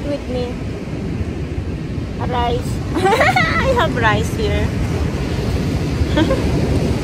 with me. A rice. I have rice here.